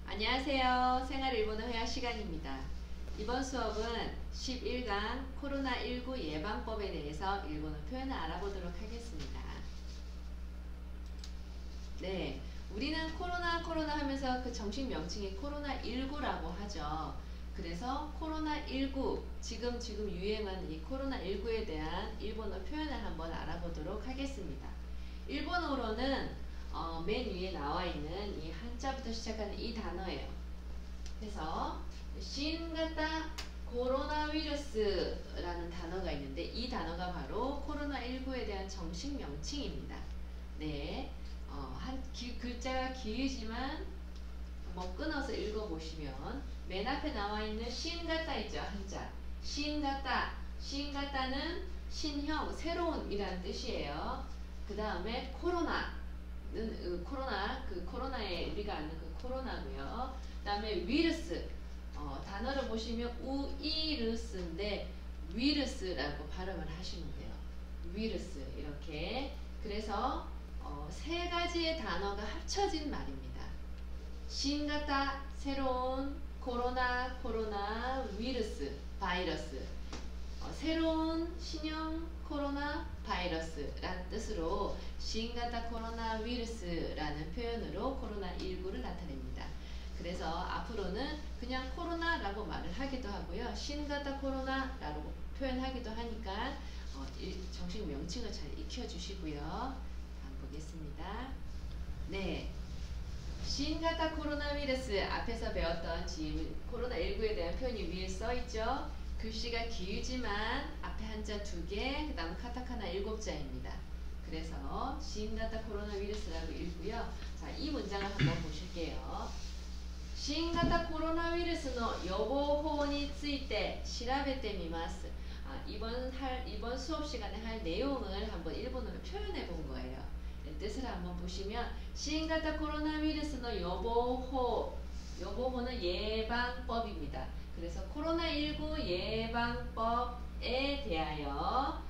안녕하세요. 생활일본어 회화 시간입니다. 이번 수업은 11강 코로나19 예방법에 대해서 일본어 표현을 알아보도록 하겠습니다. 네, 우리는 코로나 하면서 그 정식 명칭이 코로나19라고 하죠. 그래서 코로나19, 지금 유행하는 이 코로나19에 대한 일본어 표현을 한번 알아보도록 하겠습니다. 일본어로는 맨 위에 나와 있는 이 한자부터 시작하는 이 단어예요. 그래서 신型코로나 위루스라는 단어가 있는데 이 단어가 바로 코로나19에 대한 정식 명칭입니다. 네, 글자가 길지만 한번 끊어서 읽어보시면 맨 앞에 나와 있는 신型있죠, 한자. 신型는 신형, 새로운 이라는 뜻이에요. 그 다음에 코로나는 코로나에 우리가 아는 그 코로나고요. 그 다음에 위르스, 단어를 보시면 우이르스인데 위르스라고 발음을 하시면 돼요. 위르스 이렇게. 그래서 세 가지의 단어가 합쳐진 말입니다. 신型, 새로운, 코로나, 위르스, 바이러스. 새로운 신형 코로나 바이러스라는 뜻으로 신型코로나 위루스라는 표현으로 코로나19를 나타냅니다. 그래서 앞으로는 그냥 코로나라고 말을 하기도 하고요. 신型코로나라고 표현하기도 하니까 정식 명칭을 잘 익혀주시고요. 다음 보겠습니다. 네. 신型코로나 위루스 앞에서 배웠던 지금 코로나19에 대한 표현이 위에 써있죠. 글씨가 길지만 앞에 한자 2개, 그 다음 카타카나 7자입니다. 그래서 신型코로나 위루스라고 읽고요. 자, 이 문장을 한번 보실게요. 신型코로나 위루스의予防法について調べてみます。이번 수업 시간에 할 내용을 한번 일본어로 표현해 본 거예요. 뜻을 한번 보시면 신型코로나 위루스의予防法는 예방법입니다. 그래서 코로나19 예방법에 대하여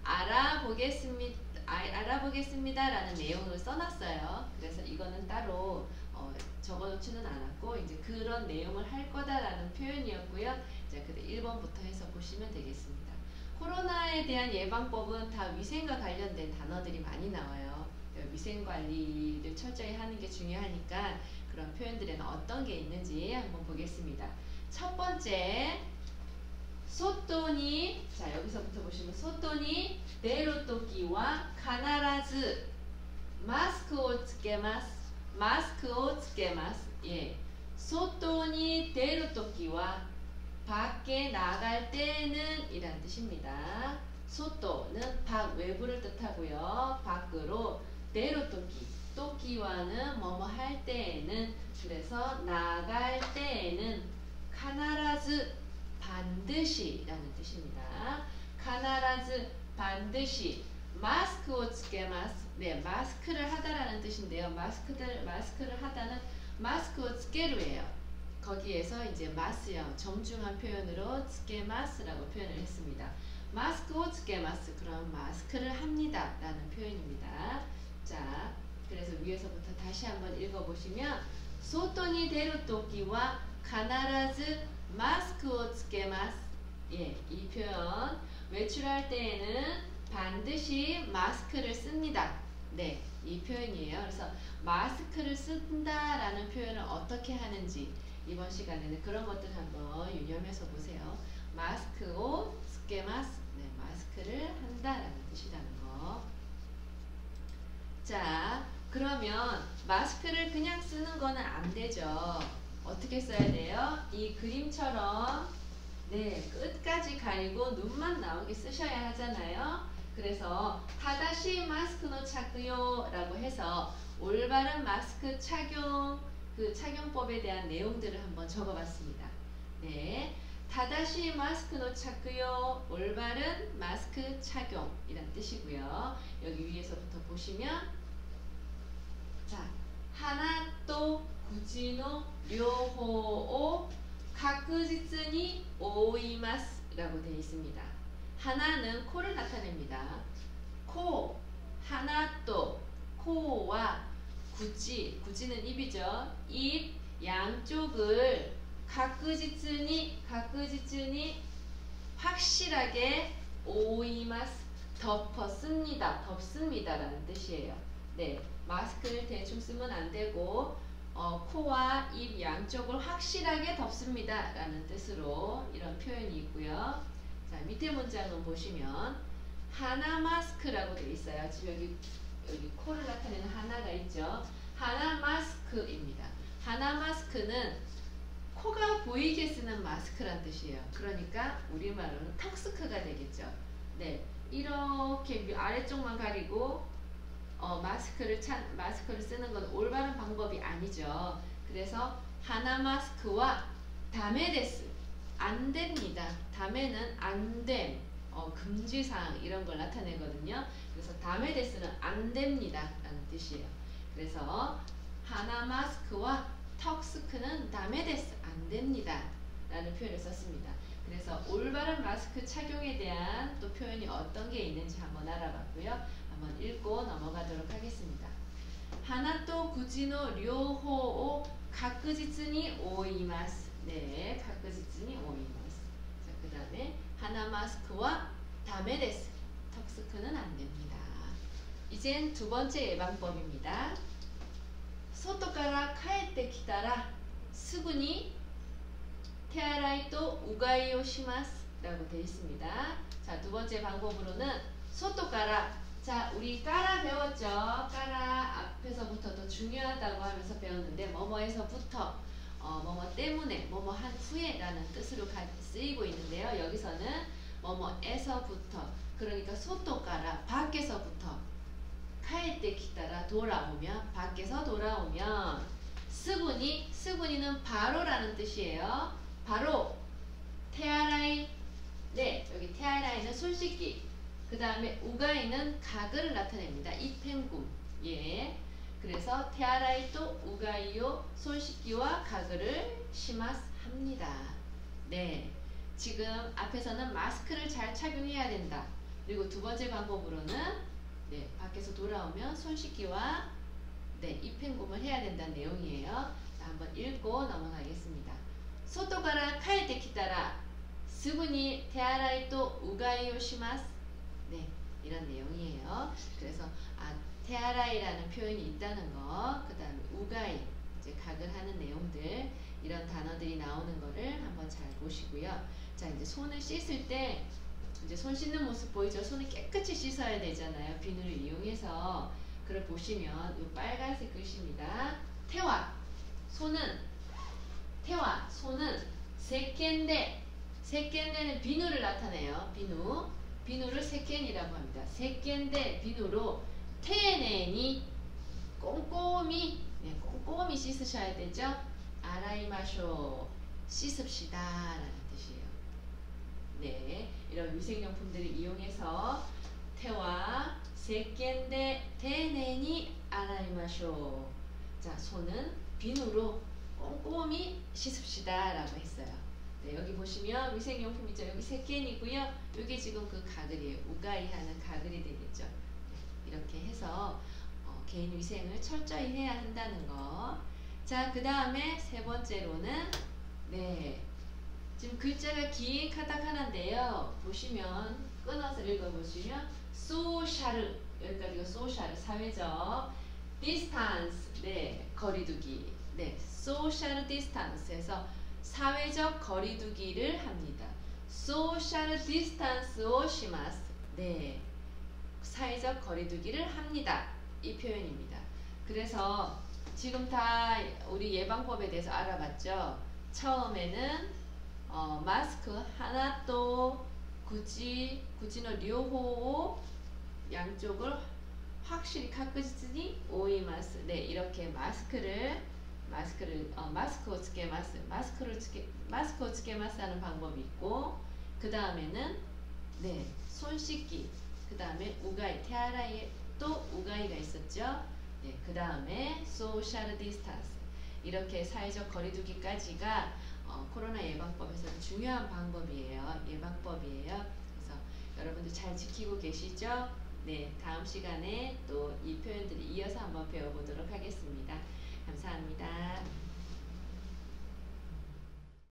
알아보겠습니다라는 내용을 써놨어요. 그래서 이거는 따로 적어놓지는 않았고 이제 그런 내용을 할 거다라는 표현이었고요. 자, 그래 1번부터 해서 보시면 되겠습니다. 코로나에 대한 예방법은 다 위생과 관련된 단어들이 많이 나와요. 위생관리를 철저히 하는 게 중요하니까 그런 표현들에는 어떤 게 있는지 한번 보겠습니다. 첫 번째, 소토니, 자 여기서부터 보시면 소토니 내로 토기와必ず마스크를 つけます. 마스크를 つけます. 예, 소토니 내로 토기와 밖에 나갈 때는 이란 뜻입니다. 소토는 밖, 외부를 뜻하고요. 밖으로 내로 토기, 토기와는 뭐뭐 할 때에는, 그래서 나갈 때에는 必ず 반드시 라는 뜻입니다. 必ず 반드시 마스크를 つけます. 네, 마스크를 하다라는 뜻인데요. 마스크를 하다는 마스크를 つける예요. 거기에서 이제 마스형 정중한 표현으로 つけます라고 표현을 했습니다. 마스크를 つけます. 그럼 마스크를 합니다 라는 표현입니다. 자, 그래서 위에서부터 다시 한번 읽어보시면 소토니出るときは必ず 마스크를 つけます. 예, 이 표현 외출할 때에는 반드시 마스크를 씁니다. 네, 이 표현이에요. 그래서 마스크를 쓴다라는 표현을 어떻게 하는지 이번 시간에는 그런 것들 한번 유념해서 보세요. 마스크를 つけます. 네, 마스크를 한다라는 뜻이라는 거. 자, 그러면 마스크를 그냥 쓰는 거는 안 되죠. 어떻게 써야 돼요? 이 그림처럼 네, 끝까지 가리고 눈만 나오게 쓰셔야 하잖아요. 그래서 타다시 마스크노 착용라고 해서 올바른 마스크 착용, 그 착용법에 대한 내용들을 한번 적어봤습니다. 네, 타다시 마스크노 착용, 올바른 마스크 착용이란 뜻이고요. 여기 위에서부터 보시면 자, 하나 또 구지노 료호오 각지니 오이마스 라고 되어 있습니다. 하나는 코를 나타냅니다. 코, 하나 또 코와 구지는 입이죠. 입, 양쪽을 가꾸지츠니 확실하게 오이마스 덮었습니다. 덮습니다라는 뜻이에요. 네, 마스크를 대충 쓰면 안 되고 코와 입 양쪽을 확실하게 덮습니다 라는 뜻으로 이런 표현이 있고요. 자, 밑에 문장은 보시면 하나 마스크라고 되어 있어요. 지금 여기 코를 나타내는 하나가 있죠. 하나 마스크입니다. 하나 마스크는 코가 보이게 쓰는 마스크란 뜻이에요. 그러니까 우리말로는 턱스크가 되겠죠. 네, 이렇게 아래쪽만 가리고 마스크를 쓰는 건 올바른 방법이 아니죠. 그래서 하나 마스크와 다메데스 안 됩니다. 다메는 안 됨, 금지사항 이런 걸 나타내거든요. 그래서 다메데스는 안 됩니다 라는 뜻이에요. 그래서 하나 마스크와 턱스크는 다메데스 안 됩니다 라는 표현을 썼습니다. 그래서 올바른 마스크 착용에 대한 또 표현이 어떤 게 있는지 한번 알아봤고요. 한번 읽고 넘어가도록 하겠습니다. 하나또 구지노 료호오 가꾸지츠니 오이마스. 네, 가꾸지츠니 오이마스. 자, 그 다음에 하나 마스크와 다메데스. 턱스크는 안 됩니다. 이젠 두 번째 예방법입니다. 소토카라 카에테 키타라 스구니 테아라이 또 우가이오 시마스 라고 되어 있습니다. 자, 두 번째 방법으로는 소토카라. 자, 우리 까라 배웠죠. 까라 앞에서부터도 중요하다고 하면서 배웠는데 뭐뭐에서부터 뭐뭐 때문에 뭐뭐 한 후에 라는 뜻으로 쓰이고 있는데요. 여기서는 뭐뭐에서부터, 그러니까 소토카라 밖에서부터, 카에테 키타라 돌아오면, 밖에서 돌아오면, 스구니는 바로라는 뜻이에요. 바로 테아라이. 네, 여기 테아라이는 손 씻기. 그 다음에 우가이는 가글을 나타냅니다. 이펜굼. 예. 그래서 테아라이 또 우가이요 손 씻기와 가글을 시마스 합니다. 네. 지금 앞에서는 마스크를 잘 착용해야 된다. 그리고 두 번째 방법으로는 네, 밖에서 돌아오면 손 씻기와 네, 이펜굼을 해야 된다는 내용이에요. 자, 한번 읽고 넘어가겠습니다. 소토가라 카에테 키타라 스구니 테아라이 또 우가이오 시마스. 네, 이런 내용이에요. 그래서 테아라이라는 표현이 있다는 거, 그 다음에 우가이, 이제 각을 하는 내용들, 이런 단어들이 나오는 거를 한번 잘 보시고요. 자, 이제 손을 씻을 때 이제 손 씻는 모습 보이죠? 손을 깨끗이 씻어야 되잖아요. 비누를 이용해서. 그걸 보시면 이 빨간색 글씨입니다. 손은 세켄데는 비누를 나타내요. 비누를 세켄이라고 합니다. 세켄데 비누로 테네니 꼼꼼히 씻으셔야 되죠. 아라이마쇼 씻읍시다 라는 뜻이에요. 네, 이런 위생용품들을 이용해서 세켄데 테네니 아라이마쇼. 자, 손은 비누로 꼼꼼히 씻읍시다 라고 했어요. 네, 여기 보시면 위생용품 있죠. 여기 세켄이고요. 여기 지금 그 가글이에요. 우가이 하는 가글이 되겠죠. 네, 이렇게 해서 개인 위생을 철저히 해야 한다는 거. 자, 그 다음에 세 번째로는 네, 지금 글자가 긴 카타카나인데요. 보시면 끊어서 읽어보시면 소샤르, 여기까지가 소샤르, 사회적, 디스탄스, 네, 거리두기. 네, 소셜 디스탄스에서 사회적 거리두기를 합니다. 소셜 디스탄스오 시마스. 네, 사회적 거리두기를 합니다. 이 표현입니다. 그래서 지금 다 우리 예방법에 대해서 알아봤죠. 처음에는 마스크 하나 또 구지노 료호 양쪽을 확실히 가꾸지니 오이마스. 네, 이렇게 마스크를 마스크 오 츠케마스 하는 방법이 있고, 그 다음에는 네, 손 씻기, 그 다음에 우가이, 테아라이에 또 우가이가 있었죠. 네, 그 다음에 소셜 디스탄스, 이렇게 사회적 거리두기까지가 코로나 예방법에서 중요한 방법이에요. 예방법이에요. 그래서 여러분들 잘 지키고 계시죠? 네, 다음 시간에 또 이 표현들을 이어서 한번 배워보도록 하겠습니다.